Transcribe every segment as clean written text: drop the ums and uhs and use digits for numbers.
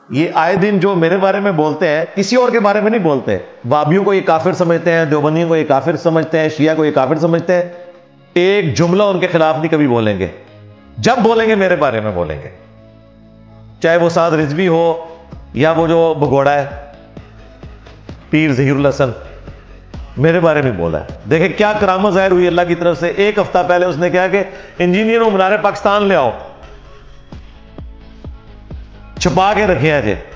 ये आए दिन जो मेरे बारे में बोलते हैं किसी और के बारे में नहीं बोलते। वाबियों को ये काफिर समझते हैं, देवबंदियों को ये काफिर समझते हैं, शिया को ये काफिर समझते हैं। एक जुमला उनके खिलाफ नहीं कभी बोलेंगे, जब बोलेंगे मेरे बारे में बोलेंगे, चाहे वो साद रिजवी हो या वो जो भगोड़ा है पीर ज़हीरुल हसन, मेरे बारे में बोला है। देखे क्या करामत जाहिर हुई अल्लाह की तरफ से। एक हफ्ता पहले उसने कहा कि इंजीनियर मीनार पाकिस्तान ले आओ, छुपा के रखे हैं जे।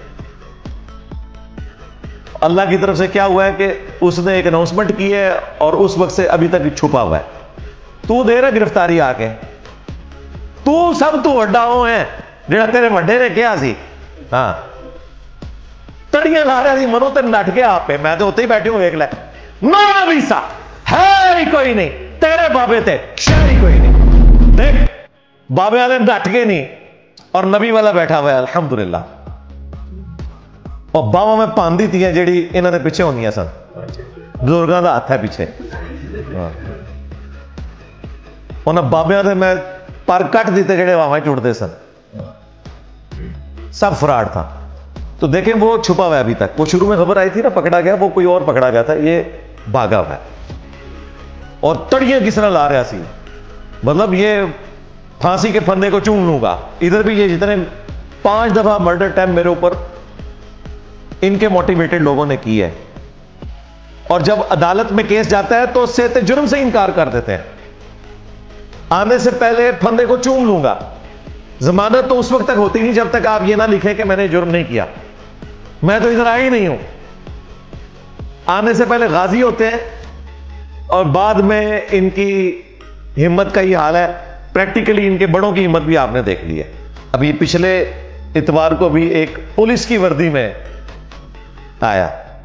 अल्लाह की तरफ से क्या हुआ है कि उसने एक अनाउंसमेंट की है और उस वक्त से अभी तक छुपा हुआ है। तू दे रहा गिरफ्तारी आके, तू सब तू वड्डा हो है जेड़ा तेरे वड्डे ने क्या सी। हाँ तड़ियां ला रहा सी, मनो तेन नट के आप पे, मैं तो उत्ते ही बैठे हूं, वेख लै ना वीसा है ही कोई नहीं, तेरे बाबे ते शहर ही कोई नहीं। देख बाबे वाले नट के नहीं और नबी वाला बैठा हुआ है अल्हम्दुलिल्लाह। और बावा में पांदी थी जी इन्होंने पिछे होंगी सन, बुजुर्गों का हथ है पिछे। उन्हें बाबिया के मैं पर कट दिते जेडे वावा टुटते सन, सब फ्रॉड था। तो देखें वो छुपा हुआ है अभी तक। वो शुरू में खबर आई थी ना पकड़ा गया, वो कोई और पकड़ा गया था, ये भागा हुआ है। और तड़ियां किस तरह ला रहा सी, मतलब ये फांसी के फंदे को चूम लूंगा। इधर भी ये जितने 5 दफा मर्डर टाइम मेरे ऊपर इनके मोटिवेटेड लोगों ने की है। और जब अदालत में केस जाता है तो उससे जुर्म से इनकार कर देते हैं। आने से पहले फंदे को चूम लूंगा। जमानत तो उस वक्त तक होती नहीं जब तक आप ये ना लिखें कि मैंने जुर्म नहीं किया, मैं तो इधर आया ही नहीं हूं। आने से पहले गाजी होते हैं और बाद में इनकी हिम्मत का ही हाल है। प्रैक्टिकली इनके बड़ों की हिम्मत भी आपने देख ली है। अभी पिछले इतवार को भी एक पुलिस की वर्दी में आया,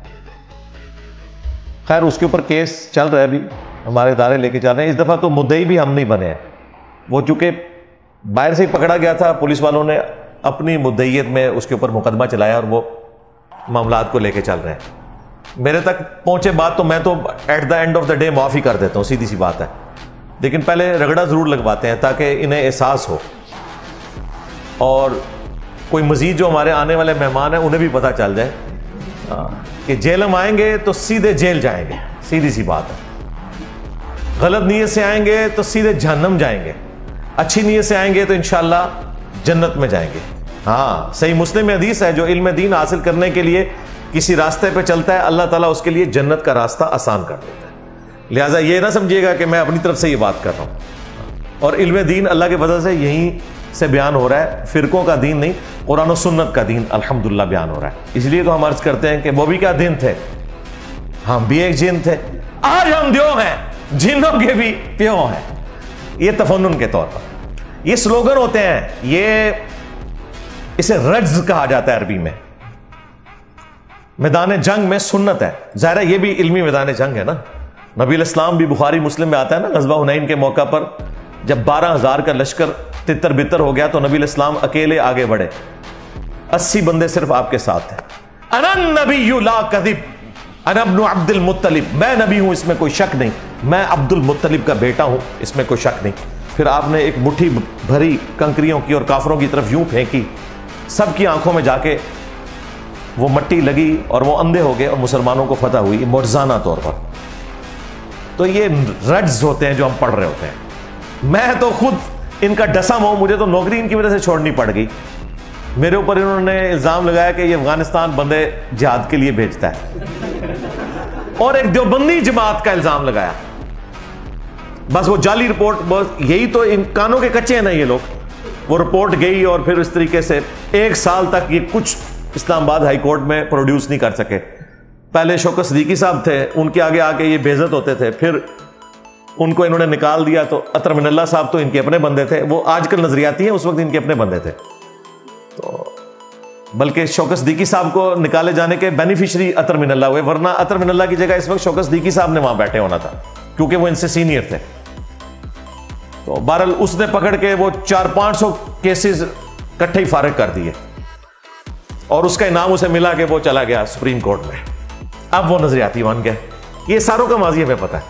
खैर उसके ऊपर केस चल रहा है, अभी हमारे इदारे लेके जा रहे हैं। इस दफा तो मुद्दई भी हम नहीं बने हैं, वो चूंकि बाहर से ही पकड़ा गया था, पुलिस वालों ने अपनी मुद्दईयत में उसके ऊपर मुकदमा चलाया और वो मामलात को लेके चल रहे हैं। मेरे तक पहुंचे बात तो मैं तो at the end of the day माफी कर देता हूं, सीधी सी बात है। लेकिन पहले रगड़ा जरूर लगवाते हैं ताकि इन्हें एहसास हो और कोई मजीद जो हमारे आने वाले मेहमान हैं उन्हें भी पता चल जाए कि जेल हम आएंगे तो सीधे जेल जाएंगे, सीधी सी बात है। गलत नीयत से आएंगे तो सीधे जहन्नम जाएंगे, अच्छी नीयत से आएंगे तो इंशाल्लाह जन्नत में जाएंगे। हाँ, सही मुस्लिम में हदीस है, जो इल्म दीन हासिल करने के लिए किसी रास्ते पे चलता है अल्लाह ताला उसके लिए जन्नत का रास्ता आसान कर देता है। लिहाजा ये ना समझिएगा कि मैं अपनी तरफ से ये बात कर रहा हूं। और इल्म दीन अल्लाह के फजल से यहीं से बयान हो रहा है, फिरकों का दीन नहीं, कुरान और सुन्नत का दीन अल्हम्दुलिल्लाह बयान हो रहा है। इसलिए तो हम अर्ज करते हैं कि वो भी क्या दिन थे, हम भी एक जिन थे, आज हम द्यो हैं, जिनों के भी प्यो हैं। ये तफन्नुन के तौर पर ये स्लोगन होते हैं, ये इसे रज्ज कहा जाता है अरबी में। मैदान जंग में सुन्नत है, ज़ाहिर है ये भी इल्मी मैदान जंग है ना। नबी इस्लाम भी बुखारी मुस्लिम में आता है ना, गज़वा हुनैन के मौका पर जब 12,000 का लश्कर तितर बितर हो गया तो नबी इस्लाम अकेले आगे बढ़े, 80 बंदे सिर्फ आपके साथ थे। अनन नबिय्यु ला कज़िब अना इब्नु अब्दुल मुत्तलिब, मैं नबी हूं इसमें कोई शक नहीं, मैं अब्दुल मुत्तलिब का बेटा हूं इसमें कोई शक नहीं। फिर आपने एक मुट्ठी भरी कंकरियों की और काफरों की तरफ यूं फेंकी, सबकी आंखों में जाके वो मट्टी लगी और वो अंधे हो गए और मुसलमानों को फतह हुई मुर्जाना तौर पर। तो ये रज्ज होते हैं जो हम पढ़ रहे होते हैं। मैं तो खुद इनका डसा हूं, मुझे तो नौकरी इनकी वजह से छोड़नी पड़ गई। मेरे ऊपर इन्होंने इल्जाम लगाया कि ये अफगानिस्तान बंदे जिहाद के लिए भेजता है और एक देवबंदी जमात का इल्जाम लगाया। बस वो जाली रिपोर्ट, बस यही तो इन कानों के कच्चे हैं ना ये लोग। वो रिपोर्ट गई और फिर इस तरीके से 1 साल तक ये कुछ इस्लामाबाद हाई कोर्ट में प्रोड्यूस नहीं कर सके। पहले शौकत सिद्दीकी साहब थे, उनके आगे आके ये बेइज्जत होते थे, फिर उनको इन्होंने निकाल दिया। तो अतर मिनल्ला साहब तो इनके अपने बंदे थे, वो आजकल नजरियाती हैं, उस वक्त इनके अपने बंदे थे। तो बल्कि शौकत सिद्दीकी साहब को निकाले जाने के बेनिफिशियरी अतर मिनल्ला हुए, वरना अतर मिनल्ला की जगह इस वक्त शौकत सिद्दीकी साहब ने वहां बैठे होना था क्योंकि वो इनसे सीनियर थे। तो बहरहाल उसने पकड़ के वो 400-500 केसेस इकट्ठे ही फारिग कर दिए और उसका इनाम उसे मिला कि वो चला गया सुप्रीम कोर्ट में। अब वो नजरियाती बन गया। ये सारों का माजी हमें पता है।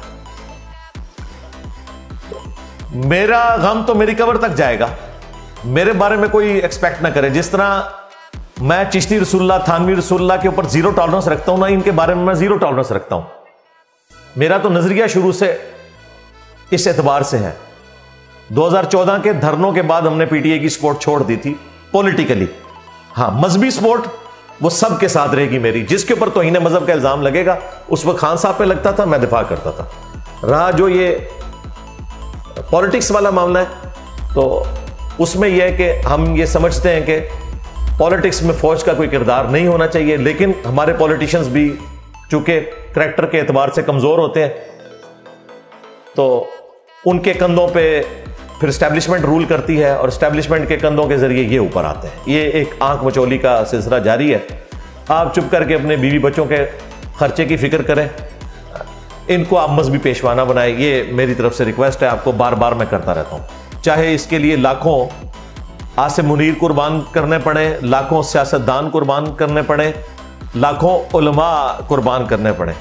मेरा गम तो मेरी कब्र तक जाएगा, मेरे बारे में कोई एक्सपेक्ट ना करे। जिस तरह मैं चिश्ती रसूलुल्लाह, थानवी रसूलुल्लाह के ऊपर जीरो टॉलरेंस रखता हूं ना, इनके बारे में मैं जीरो टॉलरेंस रखता हूं। मेरा तो नजरिया शुरू से इस एतबार से है। 2014 के धरनों के बाद हमने पीटीआई की सपोर्ट छोड़ दी थी पॉलिटिकली। हां, मजहबी सपोर्ट वो सबके साथ रहेगी मेरी। जिसके ऊपर तौहीन मजहब का इल्जाम लगेगा उस वक्त खान साहब पे लगता था, मैं दिफा करता था। रहा जो ये पॉलिटिक्स वाला मामला है, तो उसमें यह है कि हम ये समझते हैं कि पॉलिटिक्स में फौज का कोई किरदार नहीं होना चाहिए, लेकिन हमारे पॉलिटिशियंस भी चूंकि करैक्टर के एतबार से कमजोर होते हैं, तो उनके कंधों पे फिर एस्टैब्लिशमेंट रूल करती है और एस्टैब्लिशमेंट के कंधों के जरिए ये ऊपर आते हैं। ये एक आंख मचोली का सिलसिला जारी है। आप चुप करके अपने बीवी बच्चों के खर्चे की फिक्र करें, इनको आप मजहबी पेशवाना बनाए, ये मेरी तरफ से रिक्वेस्ट है। आपको बार बार मैं करता रहता हूं, चाहे इसके लिए लाखों आसिम मुनीर कुर्बान करने पड़े, लाखों सियासतदान कुर्बान करने पड़े, लाखों उलमा कुर्बान करने पड़े,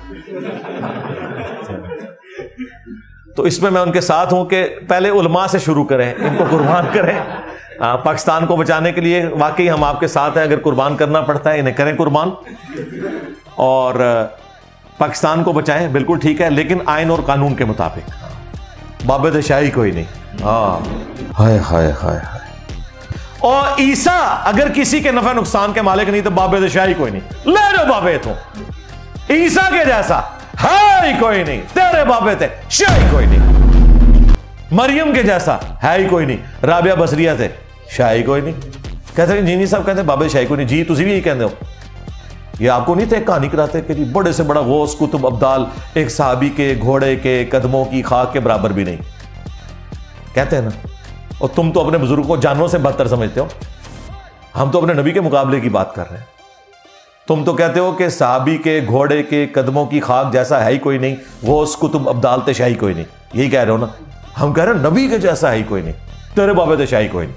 तो इसमें मैं उनके साथ हूं कि पहले उलमा से शुरू करें, इनको कुर्बान करें। पाकिस्तान को बचाने के लिए वाकई हम आपके साथ हैं। अगर कुर्बान करना पड़ता है इन्हें करें कुर्बान, और पाकिस्तान को बचाएं, बिल्कुल ठीक है, लेकिन आइन और कानून के मुताबिक। बाबे शाही कोई नहीं। हाँ, हाय हाय हाय हाय। और ईसा अगर किसी के नफा नुकसान के मालिक नहीं तो बाबे शाही कोई नहीं। ले लो बाबे, तो ईसा के जैसा है ही कोई नहीं। तेरे बाबे थे, शाही कोई नहीं। मरियम के जैसा है ही कोई नहीं। राबिया बसरिया थे, शाही कोई नहीं। कहते जी साहब कहते बाबे शाही कोई नहीं। जी तुम भी यही कहते हो? ये आपको नहीं थे कहानी कराते कि जी बड़े से बड़ा गौस कुतुब अब्दाल एक सहाबी के घोड़े के कदमों की खाक के बराबर भी नहीं, कहते हैं ना। और तुम तो अपने बुजुर्ग को जानवरों से बदतर समझते हो। हम तो अपने नबी के मुकाबले की बात कर रहे हैं। तुम तो कहते हो कि सहाबी के घोड़े के कदमों की खाक जैसा है ही कोई नहीं, गौस कुतुब अब्दाल ते शाही कोई नहीं, यही कह रहे हो ना। हम कह रहे हैं नबी के जैसा है ही कोई नहीं, तेरे बाबे ते शाही कोई नहीं।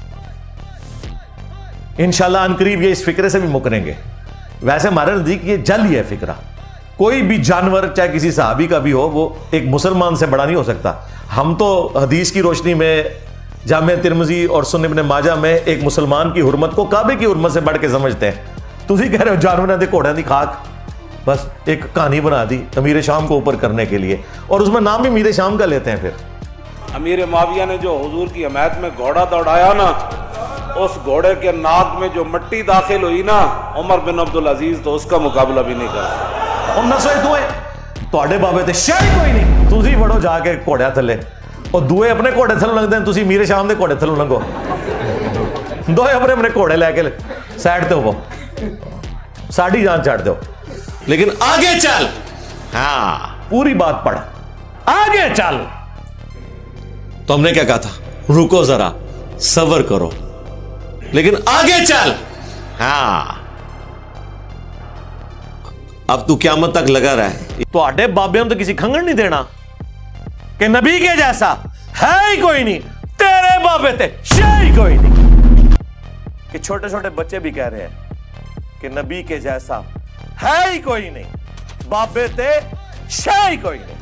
इंशाल्लाह अनकरीब ये इस फिक्रे से भी मुकरेंगे। वैसे हमारे नजदीक ये जल ही है फिक्रा। कोई भी जानवर चाहे किसी सहाबी का भी हो, वो एक मुसलमान से बड़ा नहीं हो सकता। हम तो हदीस की रोशनी में जामे तिरमिज़ी और सुन्न इब्न माजा में एक मुसलमान की हुर्मत को काबे की हुर्मत से बढ़ के समझते हैं। तुसी कह रहे हो जानवर दे घोड़े की खाक, बस एक कहानी बना दी अमीर शाम को ऊपर करने के लिए, और उसमें नाम भी अमीर शाम का लेते हैं। फिर अमीर माविया ने जो हुजूर की हमायत में घोड़ा दौड़ाया ना, उस घोड़े के नाक में जो मिट्टी दाखिल हुई ना, उमर बिन अब्दुल अजीज तो उसका मुकाबला भी नहीं कर सकते। बाबे ते शाही कोई नहीं, तुसी वड़ो जाके घोड़े थले, और दुए अपने घोड़े थलों लंघदे हैं, तुसी मीरे शाम के घोड़े थलों लंघो। दोए अपने अपने घोड़े लैके साइड ते होवो, साड़ी जान छाड़ दो, लेकिन आगे चल। हाँ, पूरी बात पढ़, आगे चल। तो हमने क्या कहा था? रुको जरा, सब्र करो, लेकिन आगे चल। हाँ, अब तू क़यामत तक लगा रहा। तो आडे बाबे तो किसी खंगण नहीं देना कि नबी के जैसा है ही कोई नहीं, तेरे बाबे ते शाही कोई नहीं। कि छोटे छोटे बच्चे भी कह रहे हैं कि नबी के जैसा है ही कोई नहीं, बाबे ते शाही कोई नहीं।